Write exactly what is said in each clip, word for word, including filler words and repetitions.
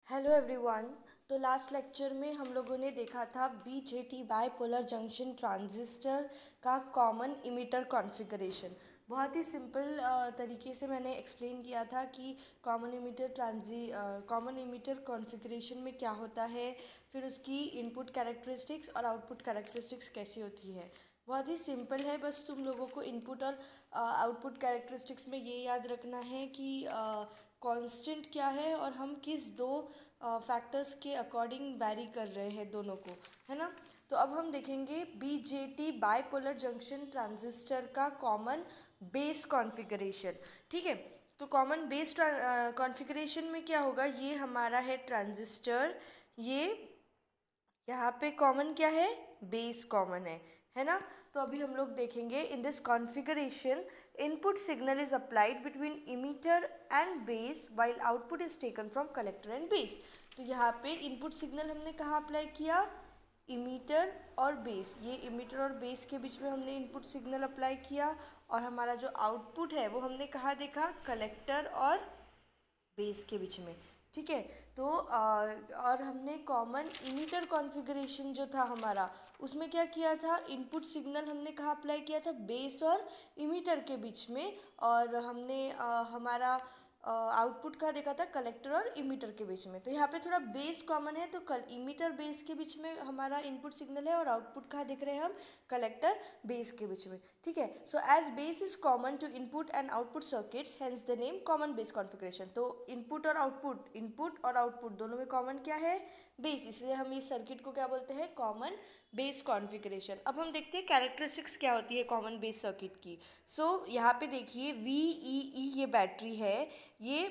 Hello everyone. तो last lecture में हम लोगों ने देखा था बीजेटी बाइपोलर जंक्शन ट्रांजिस्टर का कॉमन इमिटर कॉन्फ़िगरेशन। बहुत ही सिंपल तरीके से मैंने एक्सप्लेन किया था कि common emitter transistor common emitter configuration में क्या होता है, फिर उसकी इनपुट कैरेक्टरिस्टिक्स और आउटपुट कैरेक्टरिस्टिक्स कैसी होती है। बहुत ही सिंपल है, बस तुम लोगों को इनपुट और आउटपुट कैरेक्टरिस्टिक्स में ये याद रखना है कि कांस्टेंट क्या है और हम किस दो फैक्टर्स के अकॉर्डिंग वैरी कर रहे हैं दोनों को, है ना। तो अब हम देखेंगे बीजेटी बाइपोलर जंक्शन ट्रांजिस्टर का कॉमन बेस कॉन्फ़िगरेशन। ठीक है, तो कॉमन बेस कॉन्फ़िगरेशन में क्या होगा, ये हमारा है ट्रांजिस्टर, ये यहाँ पे कॉमन क्या है, बेस कॉमन है है ना। तो अभी हम लोग देखेंगे in this configuration input signal is applied between emitter and base while output is taken from collector and base. तो यहाँ पे इनपुट सिग्नल हमने कहाँ अप्लाई किया, इमीटर और बेस। ये इमीटर और बेस के बीच में हमने इनपुट सिग्नल अप्लाई किया और हमारा जो आउटपुट है वो हमने कहाँ देखा, कलेक्टर और बेस के बीच में। ठीक है, तो आ, और हमने कॉमन इमीटर कॉन्फ़िगरेशन जो था हमारा, उसमें क्या किया था, इनपुट सिग्नल हमने कहाँ अप्लाई किया था, बेस और इमीटर के बीच में, और हमने आ, हमारा आउटपुट का देखा था कलेक्टर और इमीटर के बीच में। तो यहाँ पे थोड़ा बेस कॉमन है, तो कल इमीटर बेस के बीच में हमारा इनपुट सिग्नल है और आउटपुट कहाँ देख रहे हैं हम, कलेक्टर बेस के बीच में। ठीक है, so as base is common to input and output circuits hence the name common base configuration. तो इनपुट और आउटपुट इनपुट और आउटपुट दोनों में कॉमन क्या है, बेस, इसलिए हम इस सर्किट को क्या बोलते हैं, कॉमन बेस कॉन्फ़िगरेशन। अब हम देखते हैं कैरेक्टरिस्टिक्स क्या होती है कॉमन बेस सर्किट की। सो so, यहाँ पे देखिए वी ई ई ये बैटरी है, ये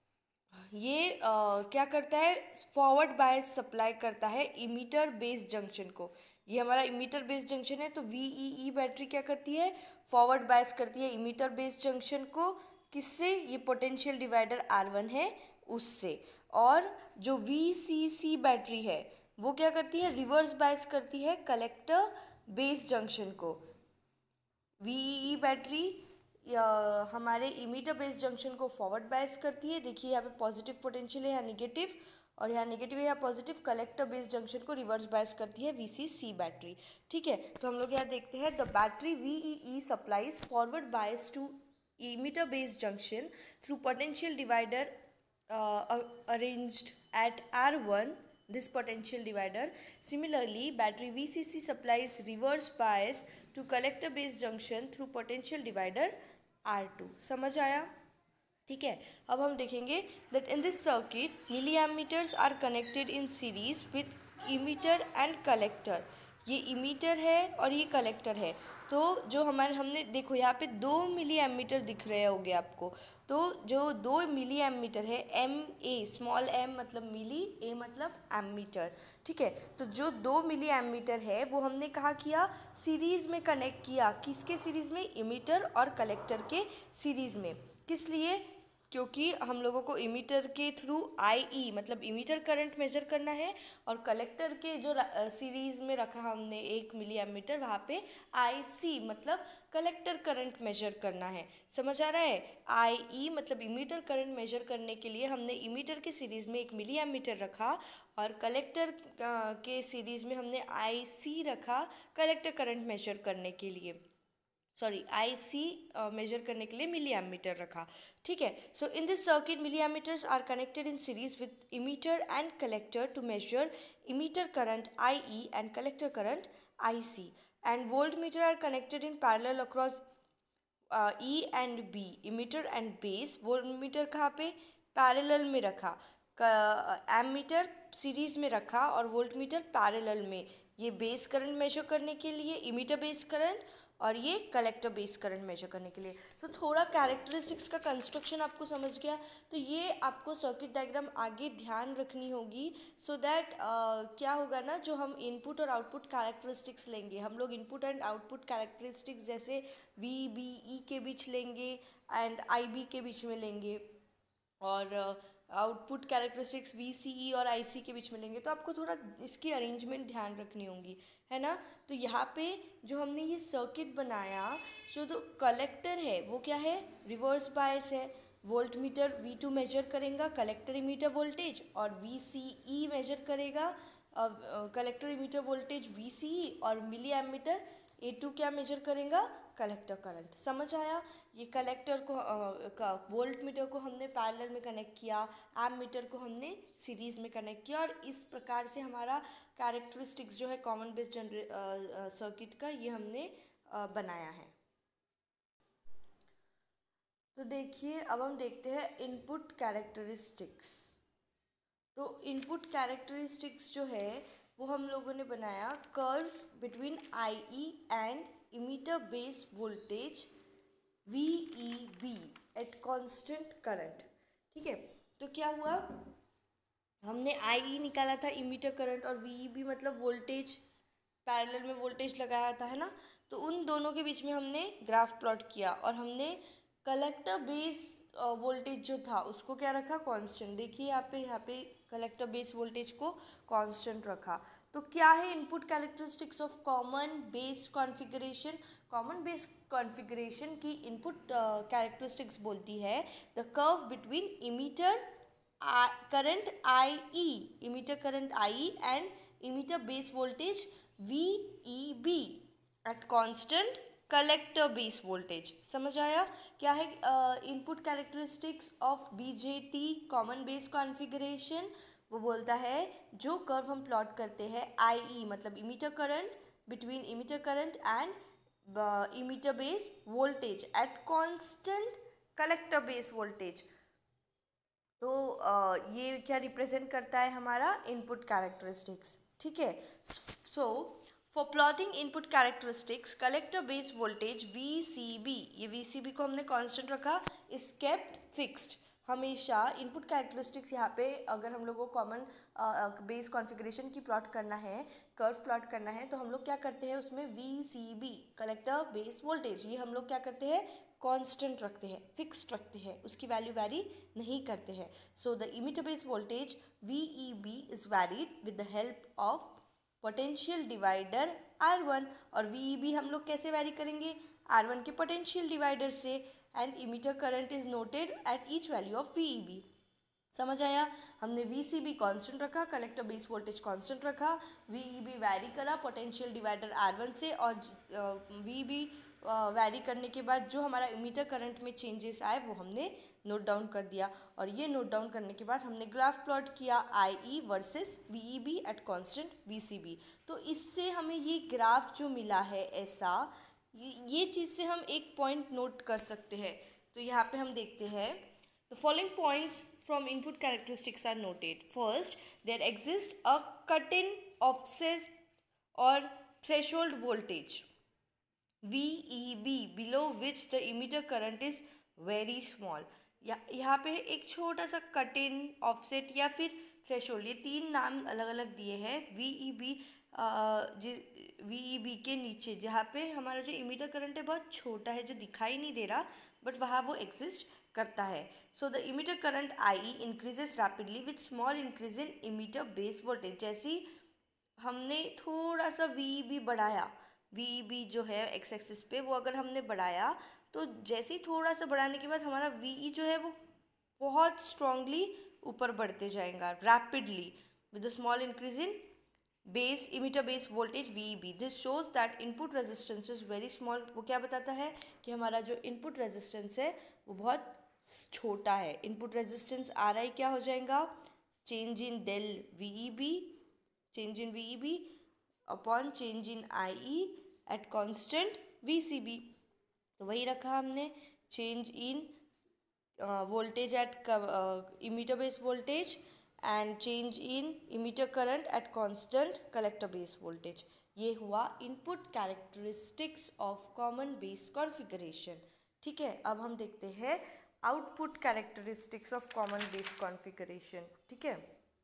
ये आ, क्या करता है, फॉरवर्ड बायस सप्लाई करता है इमीटर बेस जंक्शन को। ये हमारा इमीटर बेस जंक्शन है, तो वी ई ई बैटरी क्या करती है, फॉरवर्ड बायस करती है इमीटर बेस जंक्शन को, किससे, ये पोटेंशियल डिवाइडर आर वन है उससे। और जो वी सी सी बैटरी है वो क्या करती है, रिवर्स बायस करती है कलेक्टर बेस जंक्शन को। वी ई ई बैटरी हमारे इमीटर बेस जंक्शन को फॉरवर्ड बायस करती है, देखिए यहाँ पे पॉजिटिव पोटेंशियल है, यहाँ निगेटिव, और यहाँ नेगेटिव है, यहाँ पॉजिटिव। कलेक्टर बेस जंक्शन को रिवर्स बायस करती है वी सी सी बैटरी। ठीक है, तो हम लोग यहाँ देखते हैं the battery V E E supplies forward bias to emitter based junction through potential divider uh, arranged at R one, this potential divider. Similarly, battery V C C supplies reverse bias to collector based junction through potential divider R two. समझ आया? ठीक है, अब हम देखेंगे that in this circuit milliammeters are connected in series with emitter and collector. ये emitter है और ये कलेक्टर है। तो जो हमारे हमने देखो यहाँ पे दो मिली एमीटर दिख रहे होंगे आपको। तो जो दो मिली एमीटर है, एम ए स्मॉल एम मतलब मिली, ए मतलब एमीटर। ठीक है, तो जो दो मिली एमीटर है वो हमने कहाँ किया, सीरीज़ में कनेक्ट किया। किसके सीरीज़ में, इमीटर और कलेक्टर के सीरीज़ में। किस लिए, क्योंकि हम लोगों को इमीटर के थ्रू आई ई मतलब इमीटर करंट मेजर करना है, और कलेक्टर के जो सीरीज़ में रखा हमने एक मिली एमीटर, वहाँ पे आई सी मतलब कलेक्टर करंट मेजर करना है। समझ आ रहा है, आई ई मतलब इमीटर करंट मेजर करने के लिए हमने इमीटर के सीरीज़ में एक मिली एमीटर रखा, और कलेक्टर के सीरीज़ में हमने आई सी रखा कलेक्टर करंट मेजर करने के लिए, सॉरी आई सी मेजर करने के लिए मिली एमीटर रखा। ठीक है, so in this circuit milli ammeters are connected in series with emitter and collector to measure emitter current I E and collector current I C, and voltmeter are connected in parallel across E and B, emitter and base. Voltmeter कहाँ पे, parallel में रखा, ammeter series में रखा और volt meter parallel में। ये base current measure करने के लिए इमीटर बेस करंट, और ये कलेक्टर बेस करंट मेजर करने के लिए। तो थोड़ा कैरेक्टरिस्टिक्स का कंस्ट्रक्शन आपको समझ गया, तो ये आपको सर्किट डायग्राम आगे ध्यान रखनी होगी, सो so दैट uh, क्या होगा ना, जो हम इनपुट और आउटपुट कैरेक्टरिस्टिक्स लेंगे, हम लोग इनपुट एंड आउटपुट कैरेक्टरिस्टिक्स जैसे वी बी ई के बीच लेंगे एंड आई बी के बीच में लेंगे, और output characteristics V C E और आई सी के बीच में लेंगे, तो आपको थोड़ा इसकी अरेंजमेंट ध्यान रखनी होगी, है ना। तो यहाँ पे जो हमने ये सर्किट बनाया, जो तो कलेक्टर है वो क्या है, रिवर्स बायस है, voltmeter V two measure करेगा कलेक्टर इमीटर वोल्टेज, और वी सी ई मेजर करेगा collector emitter voltage V C E, और मिली एमीटर ए टू क्या मेजर करेगा कलेक्टर करंट। समझ आया? ये कलेक्टर को uh, का वोल्ट मीटर को हमने पैरेलल में कनेक्ट किया, एम मीटर को हमने सीरीज में कनेक्ट किया, और इस प्रकार से हमारा कैरेक्टरिस्टिक्स जो है कॉमन बेस जनरे सर्किट का ये हमने uh, बनाया है। तो देखिए अब हम देखते हैं इनपुट कैरेक्टरिस्टिक्स। तो इनपुट कैरेक्टरिस्टिक्स जो है वो हम लोगों ने बनाया curve between I E and emitter base voltage V E B at constant current. ठीक है, तो क्या हुआ, हमने आई ई निकाला था इमीटर करंट, और वी ई बी मतलब वोल्टेज पैरेलल में वोल्टेज लगाया था, है ना। तो उन दोनों के बीच में हमने ग्राफ प्लॉट किया, और हमने कलेक्टर बेस वोल्टेज जो था उसको क्या रखा कांस्टेंट। देखिए यहाँ पे यहाँ पे कलेक्टर बेस वोल्टेज को कांस्टेंट रखा। तो क्या है input characteristics of common base configuration. Common base configuration की इनपुट कैरेक्टरिस्टिक्स बोलती है the curve between emitter current I E emitter current I E and emitter base voltage V E B at constant collector base voltage. समझ आया? क्या है input characteristics of BJT common base configuration. वो बोलता है जो कर्व हम plot करते हैं आई ई मतलब emitter current between emitter current and emitter base voltage at constant collector base voltage. तो uh, ये क्या रिप्रेजेंट करता है हमारा इनपुट कैरेक्टरिस्टिक्स। ठीक है, so for plotting input characteristics collector base voltage V C B, ये वी सी बी को हमने कांस्टेंट रखा, इज केप्ट फिक्स्ड। हमेशा इनपुट कैरेक्टरिस्टिक्स यहाँ पे अगर हम लोग को कॉमन बेस कॉन्फ़िगरेशन की प्लॉट करना है, कर्व प्लॉट करना है, तो हम लोग क्या करते हैं उसमें V C B collector base voltage ये हम लोग क्या करते हैं कांस्टेंट रखते हैं, फिक्स्ड रखते हैं, उसकी वैल्यू वैरी नहीं करते हैं। So the emitter base voltage V E B is varied with the help of potential divider R one, और वी ई बी हम लोग कैसे वैरी करेंगे आर वन के पोटेंशियल डिवाइडर से, and emitter current is noted at each value of V E B. समझ आया? हमने वी सी बी कांस्टेंट रखा, कलेक्टर बेस वोल्टेज कांस्टेंट रखा, वी ई बी वैरी करा पोटेंशियल डिवाइडर आर वन से, और वी ई बी वैरी करने के बाद जो हमारा इमीटर करंट में चेंजेस आए वो हमने नोट डाउन कर दिया, और ये नोट डाउन करने के बाद हमने ग्राफ प्लॉट किया I E versus V E B at constant V C B. तो इससे हमें ये ग्राफ जो मिला है ऐसा, ये, ये चीज़ से हम एक पॉइंट नोट कर सकते हैं। तो यहाँ पे हम देखते हैं the following points from input characteristics are noted. First, there exist a cut in offset और threshold voltage V E B below which the emitter current is very small। यहाँ पे एक छोटा सा कट इन ऑफसेट या फिर threshold, ये तीन नाम अलग अलग दिए हैं। V E B V E B के नीचे जहाँ पे हमारा जो इमीटर करंट है बहुत छोटा है, जो दिखाई नहीं दे रहा, बट वहाँ वो एग्जिस्ट करता है। So the emitter current I E increases rapidly with small increase in emitter base voltage. जैसे ही हमने थोड़ा सा वी ई बी बढ़ाया, वी ई बी जो है एक्स एक्सिस पे वो अगर हमने बढ़ाया, तो जैसे ही थोड़ा सा बढ़ाने के बाद हमारा वी ई जो है वो बहुत स्ट्रांगली ऊपर बढ़ते जाएगा rapidly with a small increase in base emitter base voltage V E B. This shows that input resistance is very small. वो क्या बताता है कि हमारा जो इनपुट रेजिस्टेंस है वो बहुत छोटा है। इनपुट रेजिस्टेंस आ रहा है क्या हो जाएगा change in del V E B, change in V E B upon change in I E at constant V C B. तो वही रखा हमने, change in voltage at emitter base voltage and change in emitter current at constant collector base voltage. ये हुआ input characteristics of common base configuration. ठीक है, अब हम देखते हैं output characteristics of common base configuration. ठीक है,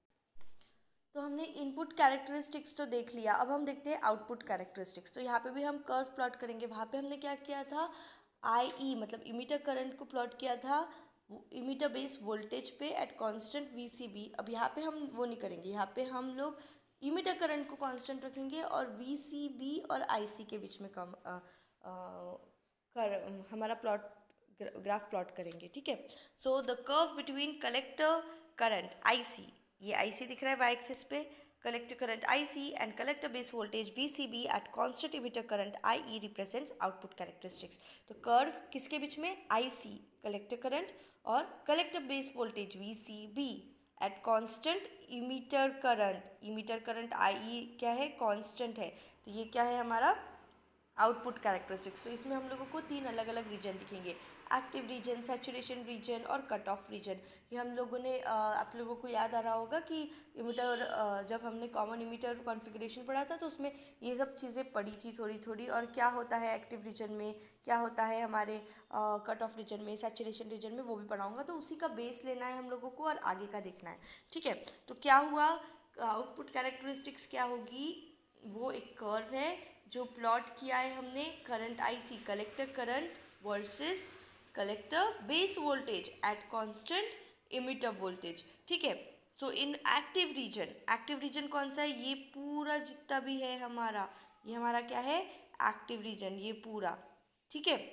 तो हमने इनपुट कैरेक्टरिस्टिक्स तो देख लिया, अब हम देखते हैं आउटपुट कैरेक्टरिस्टिक्स। तो यहाँ पे भी हम कर्व प्लॉट करेंगे। वहाँ पे हमने क्या किया था आई ई मतलब इमीटर करंट को प्लॉट किया था इमीटर बेस वोल्टेज पे at constant V C B. अब यहाँ पे हम वो नहीं करेंगे, यहाँ पे हम लोग इमीटर करंट को कांस्टेंट रखेंगे और वी सी बी और आई सी के बीच में कम आ, आ, कर हमारा प्लॉट ग्राफ प्लॉट करेंगे, ठीक है। So the curve between collector current I C, ये आई सी दिख रहा है वाई एक्सिस पे, collector current I C and collector base voltage V C B at constant emitter current I E represents output characteristics। तो curve किसके बीच में, I C collector current और collector base voltage V C B at constant emitter current, emitter current I E क्या है, constant है, तो ये क्या है हमारा आउटपुट कैरेक्टरिस्टिक्स। तो इसमें हम लोगों को तीन अलग अलग रीजन दिखेंगे, एक्टिव रीजन, सैचुरेशन रीजन और कट ऑफ रीजन। ये हम लोगों ने आ, आप लोगों को याद आ रहा होगा कि इमिटर, जब हमने कॉमन इमिटर कॉन्फ़िगरेशन पढ़ा था तो उसमें ये सब चीज़ें पढ़ी थी थोड़ी थोड़ी, और क्या होता है एक्टिव रीजन में, क्या होता है हमारे कट ऑफ रीजन में, सैचुरेशन रीजन में, वो भी पढ़ाऊँगा। तो उसी का बेस लेना है हम लोगों को और आगे का देखना है, ठीक है। तो क्या हुआ, आउटपुट कैरेक्टरिस्टिक्स क्या होगी, वो एक कर्व है जो प्लॉट किया है हमने, current I C collector current versus collector base voltage at constant emitter voltage, ठीक है। So in active region, active region कौन सा है, ये पूरा जितना भी है हमारा, ये हमारा क्या है, एक्टिव रीजन, ये पूरा, ठीक है।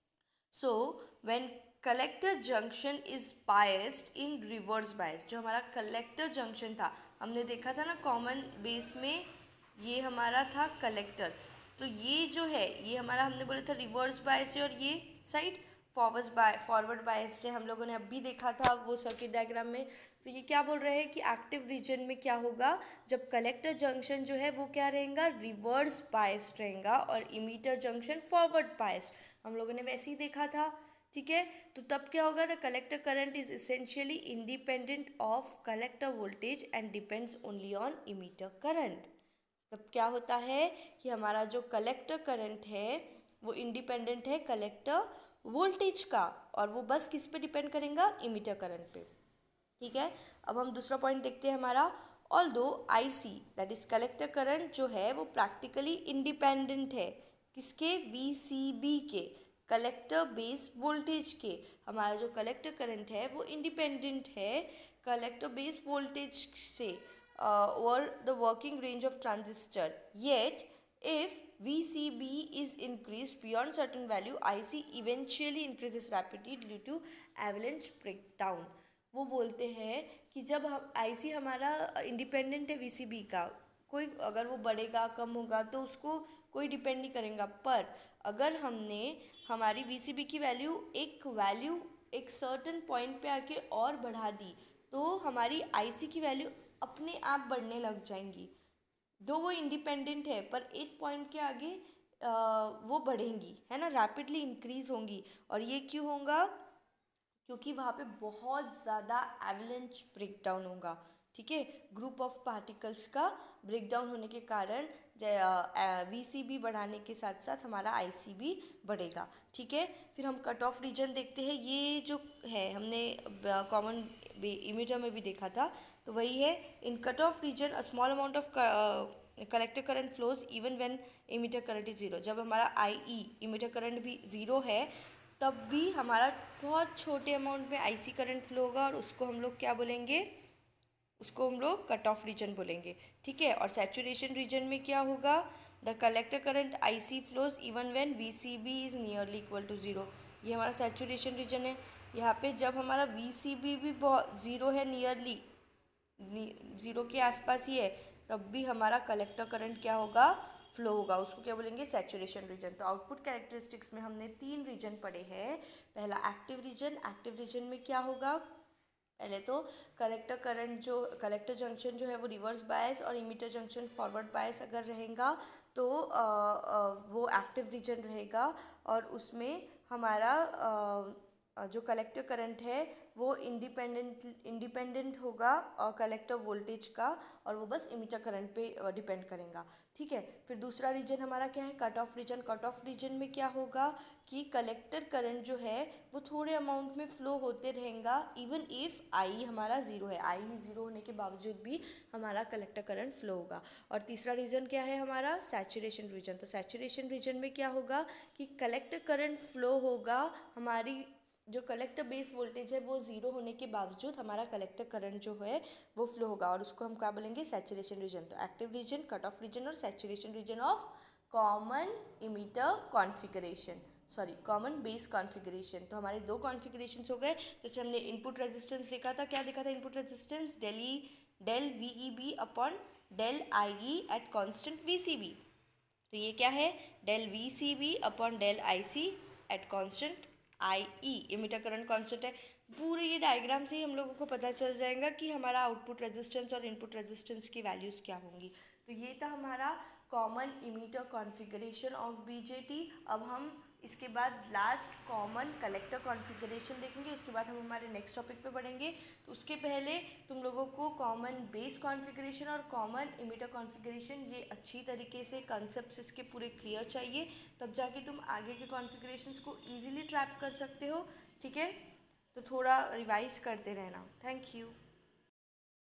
So when collector junction is biased in reverse bias, जो हमारा कलेक्टर जंक्शन था, हमने देखा था ना कॉमन बेस में, ये हमारा था कलेक्टर, तो ये जो है ये हमारा हमने बोला था रिवर्स बायस है, और ये side forward by forward biased है, हम लोगों ने अभी देखा था वो सर्किट डायग्राम में। तो ये क्या बोल रहे हैं कि एक्टिव रीजन में क्या होगा, जब कलेक्टर जंक्शन जो है वो क्या रहेगा, रिवर्स बायस्ड रहेगा, और इमीटर जंक्शन फॉरवर्ड बायस्ड, हम लोगों ने वैसे ही देखा था, ठीक है। तो तब क्या होगा, the collector current is essentially independent of collector voltage and depends only on emitter current. तब क्या होता है कि हमारा जो कलेक्टर करंट है वो इंडिपेंडेंट है कलेक्टर वोल्टेज का, और वो बस किस पे डिपेंड करेगा, इमीटर करंट पे, ठीक है। अब हम दूसरा पॉइंट देखते हैं हमारा, although I C that is collector current जो है वो प्रैक्टिकली इंडिपेंडेंट है किसके, वी सी बी के, कलेक्टर बेस वोल्टेज के। हमारा जो कलेक्टर करंट है वो इंडिपेंडेंट है कलेक्टर बेस वोल्टेज से Uh, or the working range of transistor, yet if V C B is increased beyond certain value, I C eventually increases rapidly due to avalanche breakdown। वो बोलते हैं कि जब हम I C हमारा independent है V C B का, कोई अगर वो बढ़ेगा कम होगा तो उसको कोई डिपेंड नहीं करेगा, पर अगर हमने हमारी V C B की वैल्यू एक वैल्यू एक सर्टन पॉइंट पे आके और बढ़ा दी तो हमारी I C की वैल्यू अपने आप बढ़ने लग जाएंगी, दो वो इंडिपेंडेंट है पर एक पॉइंट के आगे आ, वो बढ़ेंगी, है ना, रैपिडली इंक्रीज होंगी। और ये क्यों होगा, क्योंकि वहाँ पे बहुत ज़्यादा एवलेंच ब्रेकडाउन होगा, ठीक है, ग्रुप ऑफ पार्टिकल्स का ब्रेकडाउन होने के कारण वी सी बी बढ़ाने के साथ साथ हमारा आई सी भी बढ़ेगा, ठीक है। फिर हम कट ऑफ रीजन देखते हैं, ये जो है हमने कॉमन इमीटर में भी देखा था, तो वही है, in cut off region a small amount of collector current flows even when emitter current is zero. जब हमारा आई ई इमीटर करंट भी ज़ीरो है तब भी हमारा बहुत छोटे अमाउंट में आईसी करंट फ्लो होगा, और उसको हम लोग क्या बोलेंगे, उसको हम लोग कट ऑफ रीजन बोलेंगे, ठीक है। और सैचुरेशन रीजन में क्या होगा, the collector current IC flows even when VCB is nearly equal to zero. ये हमारा सैचुरेशन रीजन है। यहाँ पे जब हमारा वीसीबी भी बहुत ज़ीरो है, नियरली ज़ीरो के आसपास ही है, तब भी हमारा कलेक्टर करंट क्या होगा, फ्लो होगा, उसको क्या बोलेंगे, सैचुरेशन रीजन। तो आउटपुट कैरेक्टरिस्टिक्स में हमने तीन रीजन पढ़े हैं। पहला एक्टिव रीजन, एक्टिव रीजन में क्या होगा, पहले तो कलेक्टर करंट जो कलेक्टर जंक्शन जो है वो रिवर्स बायस और इमीटर जंक्शन फॉरवर्ड बायस अगर रहेगा तो आ, आ, वो एक्टिव रीजन रहेगा, और उसमें हमारा आ, जो कलेक्टर करंट है वो इंडिपेंडेंट इंडिपेंडेंट होगा और कलेक्टर वोल्टेज का, और वो बस इमीटर करंट पे डिपेंड करेगा, ठीक है। फिर दूसरा रीजन हमारा क्या है, cut off region. Cut off region में क्या होगा कि कलेक्टर करंट जो है वो थोड़े अमाउंट में फ्लो होते रहेगा, इवन इफ़ आई हमारा ज़ीरो है, आई ज़ीरो होने के बावजूद भी हमारा कलेक्टर करंट फ्लो होगा। और तीसरा रीजन क्या है हमारा, सैचुरेशन रीजन। तो सैचुरेशन रीजन में क्या होगा कि कलेक्टर करंट फ्लो होगा, हमारी जो कलेक्टर बेस वोल्टेज है वो ज़ीरो होने के बावजूद हमारा कलेक्टर करंट जो है वो फ्लो होगा, और उसको हम क्या बोलेंगे, सैचुरेशन रीजन। तो active region, cut off region और saturation region of common emitter configuration. Sorry common base configuration. तो हमारे दो कॉन्फ़िगरेशन हो गए। जैसे हमने इनपुट रेजिस्टेंस देखा था, क्या देखा था input resistance, del E del V E B upon del I E at constant V C B. तो ये क्या है, del V C B upon del I C at constant I E. Emitter current constant है। पूरे ये diagram से ही हम लोगों को पता चल जाएगा कि हमारा आउटपुट रेजिस्टेंस और इनपुट रेजिस्टेंस की वैल्यूज़ क्या होंगी। तो ये था हमारा common emitter configuration of BJT. अब हम इसके बाद लास्ट कॉमन कलेक्टर कॉन्फ़िगरेशन देखेंगे, उसके बाद हम हमारे नेक्स्ट टॉपिक पे बढ़ेंगे। तो उसके पहले तुम लोगों को कॉमन बेस कॉन्फ़िगरेशन और कॉमन इमीटर कॉन्फ़िगरेशन ये अच्छी तरीके से कंसेप्ट इसके पूरे क्लियर चाहिए, तब जाके तुम आगे के कॉन्फ़िगरेशंस को ईजिली ट्रैप कर सकते हो। ठीक है, तो थोड़ा रिवाइज करते रहना। Thank you.